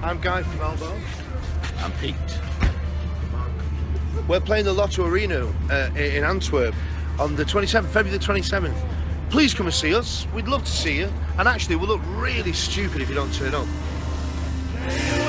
I'm Guy from Elbow. I'm Pete. We're playing the Lotto Arena in Antwerp on the 27th, February the 27th. Please come and see us. We'd love to see you. And actually, we'll look really stupid if you don't turn up.